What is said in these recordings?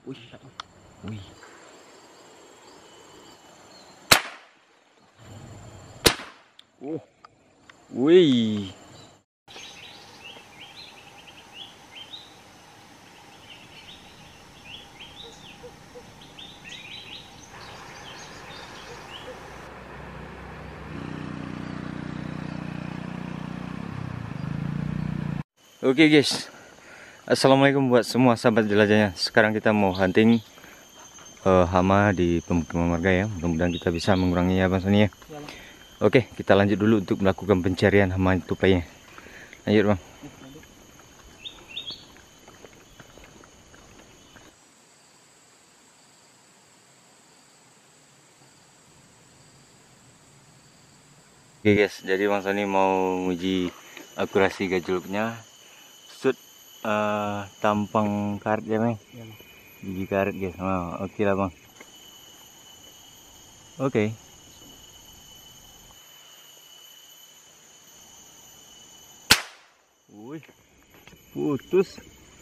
Wih, wih. Wih. Oke guys, assalamualaikum buat semua sahabat jelajahnya. Sekarang kita mau hunting hama di pemukiman warga ya. Mudah-mudahan kita bisa menguranginya Bang Sony ya. Oke, kita lanjut dulu untuk melakukan pencarian hama tupainya. Lanjut Bang. Oke guys, jadi Bang Sony mau uji akurasi gajluknya. Shoot tampang karet ya Bang. Biji karet guys. Oh, oke lah Bang. Oke. Wih, putus.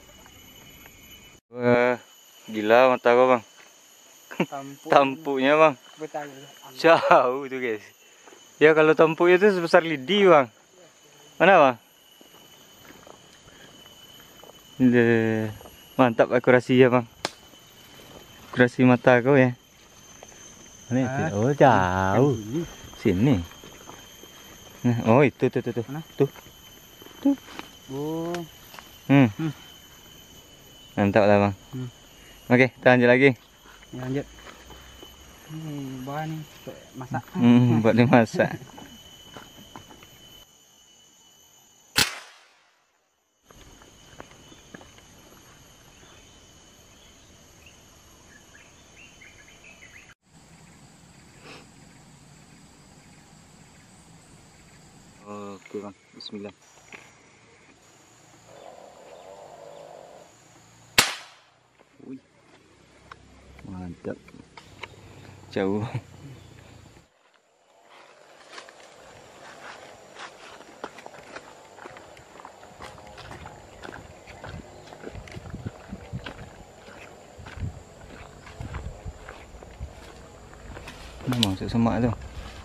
Wah, gila mata gua Bang. Tampuknya Bang. Jauh tuh guys. Ya kalau tampuknya itu sebesar lidi Bang. Mana Bang? Mantap akurasinya Bang. Akurasi mata kau ya. Mana itu? Oh jauh. Sini. Nah, oh itu tuh. Tuh. Oh. Mantap lah Bang. Oke, kita lanjut lagi. Ya, lanjut. Ini bahan nih masak. Buat dimasak. Oke Bang, bismillah. Wih. Mantap. Jauh. Nah, masuk semak tu.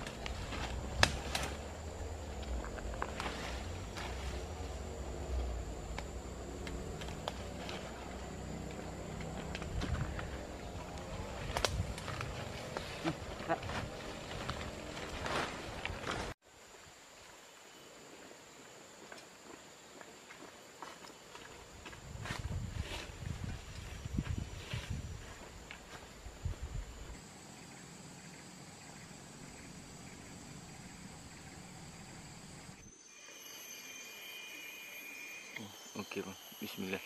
Oke Bang, bismillah.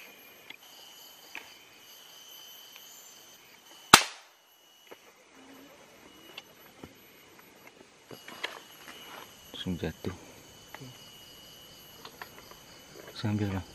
Langsung jatuh. Sambil Bang.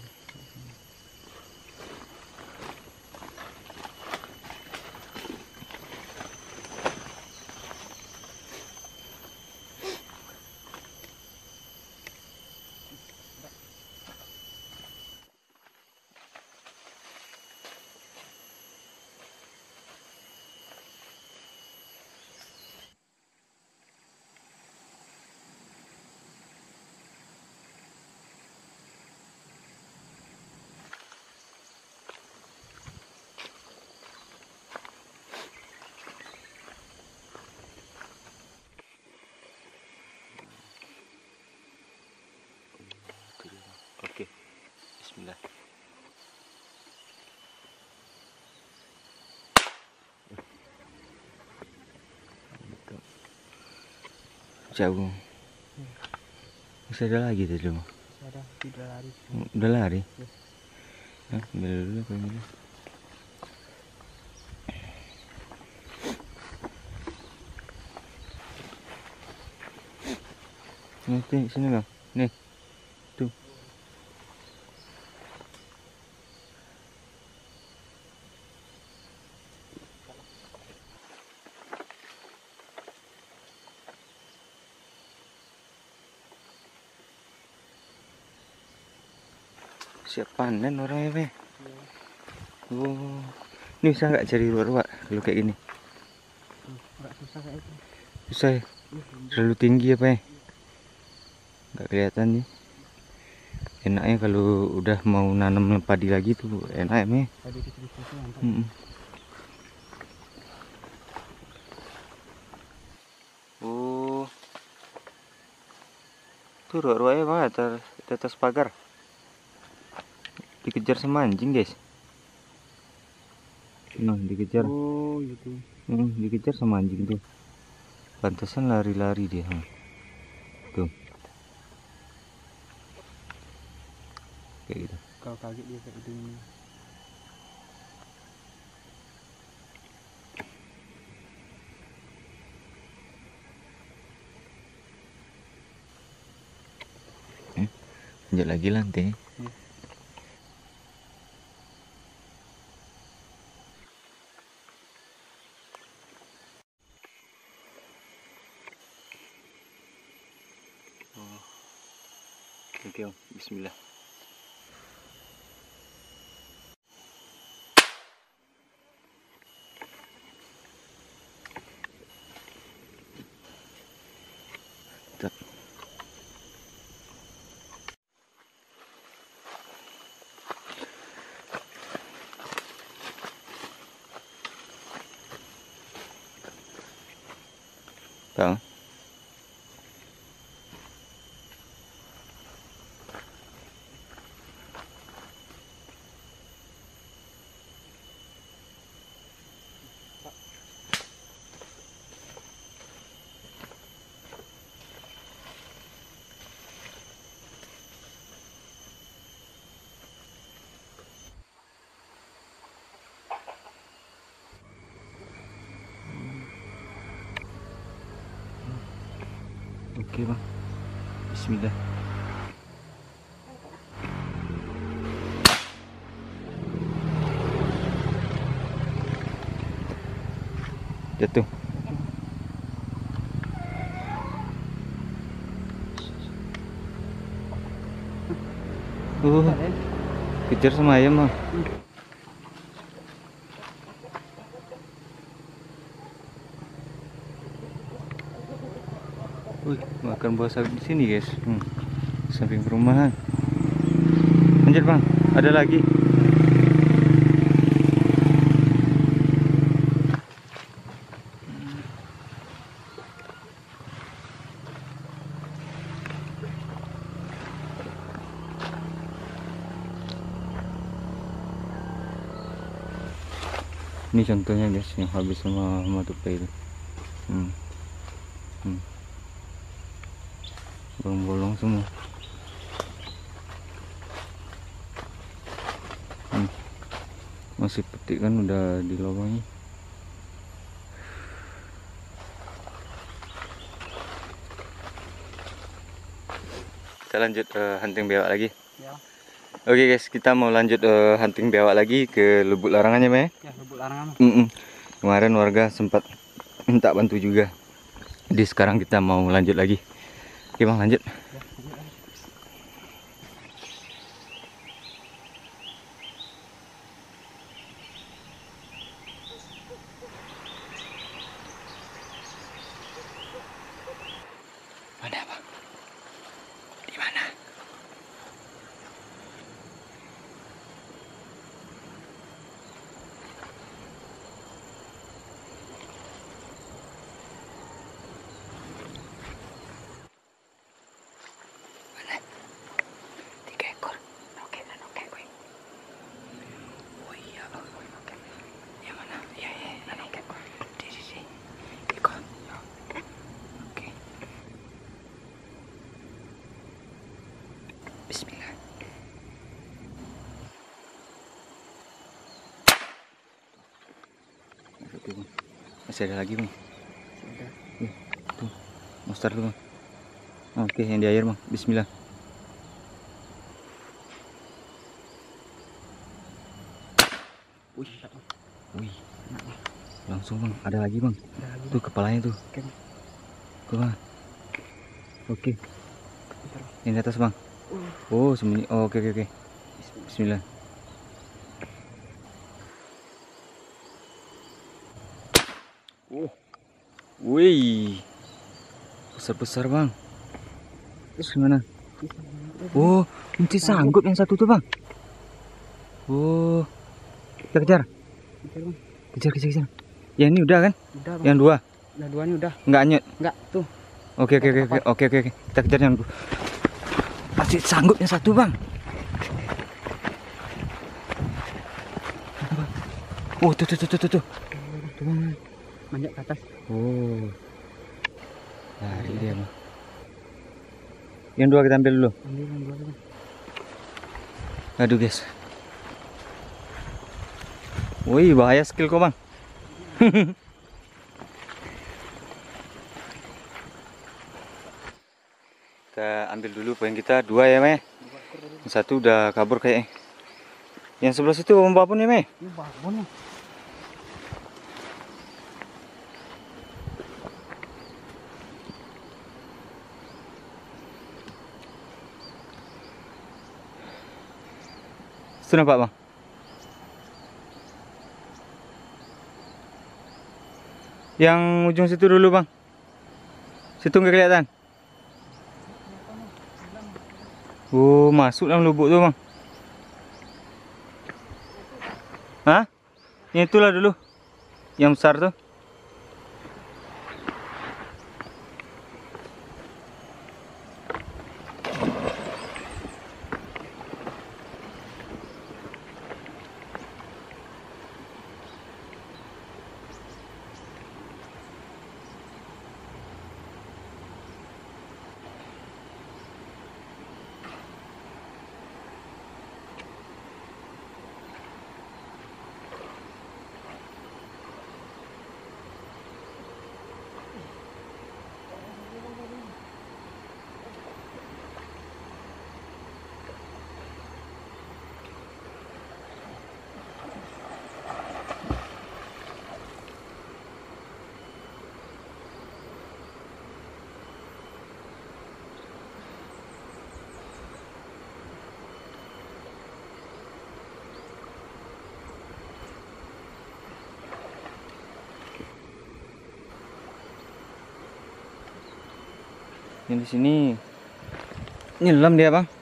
Oke, bismillah. Jauh. Masih ada lagi tadi Bang. Udah lari. Udah lari? Ya. Nah, ambil dulu apa ini? Nih, sini Bang. Nih. Tuh. Siap panen orangnya, Be. Oh. Ini bisa nggak cari ruak-ruak kalau kayak gini? Agak susah kayak itu. Susah ya? Terlalu tinggi apa ya? Nggak kelihatan nih. Enaknya kalau udah mau nanam padi lagi tuh enak ya. Tadi kita di situ mantap. Oh, tuh ruak-ruaknya banget di atas pagar. Dikejar sama anjing guys. Nah, dikejar. Oh gitu. Dikejar sama anjing tuh. Pantesan lari-lari dia. Tuh. Kayak gitu. Kau kaget dia kayak itu. Lanjut lagi lantai. Oke, bismillah. Bang. Oke bang, bismillah. Jatuh. Kejar sama ayam bang. Wih, makan buah sawi di sini guys. Samping perumahan. Lanjut bang, ada lagi. Ini contohnya guys yang habis sama matupai itu. Bolong-bolong semua. Masih petik kan udah di lubangnya. Kita lanjut hunting biawak lagi. Ya. Oke guys, kita mau lanjut hunting biawak lagi ke Lubuk Larangannya, Mbak. Ya, Lubuk Larangan. Kemarin warga sempat minta bantu juga. Jadi sekarang kita mau lanjut lagi. Oke bang, lanjut. Ya, lanjut lagi. Mana bang? Di mana? Bismillah. Masih ada lagi bang. Tuh, monster dulu bang. Oke, yang di air bang. Bismillah. Wih, langsung bang. Ada lagi bang. Tuh kepalanya tuh. Tuh bang. Oke. Yang di atas bang. Oh sembunyi. Oh, oke. Bismillah. Wih, besar-besar bang. Terus gimana? Oh, masih sanggup yang satu tuh bang. Oh, kita kejar. Kejar. Ya ini udah kan? Udah bang. Yang dua. Udah dua nih udah. Nggak anyut. Enggak tuh. Oke. Kita kejar yang dua. Masih sanggup yang satu bang. Oh tuh. Tuh bang. Manjat ke atas. Oh, lari dia bang. Yang dua kita ambil dulu. Ambil yang dua bang. Aduh guys. Wih, bahaya skill kau bang. Kita ambil dulu poin kita dua ya Meh. Yang satu udah kabur kayaknya. Yang sebelah situ babon ya Meh. Ini babon ya. Itu nampak bang. Yang ujung situ dulu bang. Situ nggak kelihatan. Oh, masuk dalam lubuk tuh bang. Hah? Yang itulah dulu. Yang besar tuh. Yang di sini nyelam dia bang.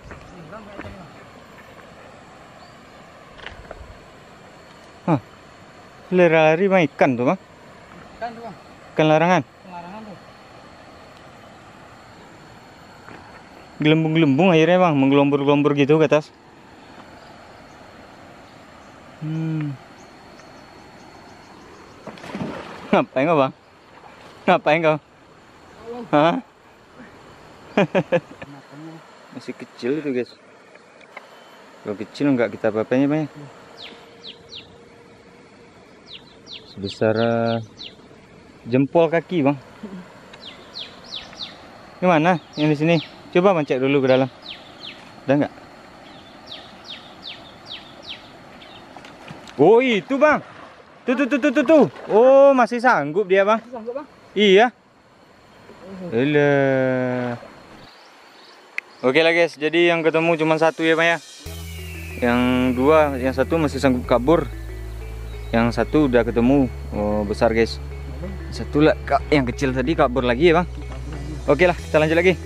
Hah, lari bang, ikan tuh bang. Ikan tuh bang. Ikan larangan. Larangan tuh. Gelembung-gelembung airnya bang, menggelombor-gelombor gitu ke atas. Ngapain kau bang? Ngapain kau? Hah? Masih kecil itu guys. Kalau kecil enggak kita apa-apanya bang. Sebesar jempol kaki bang. Gimana yang di sini? Coba bang cek dulu ke dalam. Ada enggak? Oh itu bang. Tuh. Oh masih sanggup dia bang. Sanggup bang. Iya. Elah. Oke lah guys, jadi yang ketemu cuma satu ya bang ya. Yang dua, yang satu masih sanggup kabur. Yang satu udah ketemu. Oh besar guys. Satu lah, yang kecil tadi kabur lagi ya bang. Oke lah, kita lanjut lagi.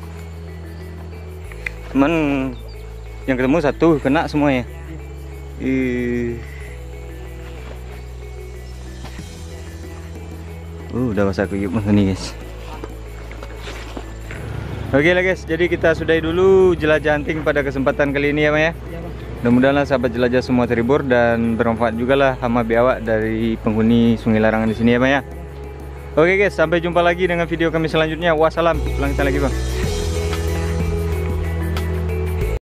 Cuman yang ketemu satu kena semuanya. Udah basah kuyup nih guys. Oke lah guys, jadi kita sudahi dulu jelajah hunting pada kesempatan kali ini ya bang ya. Mudah-mudahan sahabat jelajah semua terhibur dan bermanfaat juga lah hama biawak dari penghuni Sungai Larangan di sini ya bang ya. Oke guys, sampai jumpa lagi dengan video kami selanjutnya. Wassalam. Ulang lagi bang.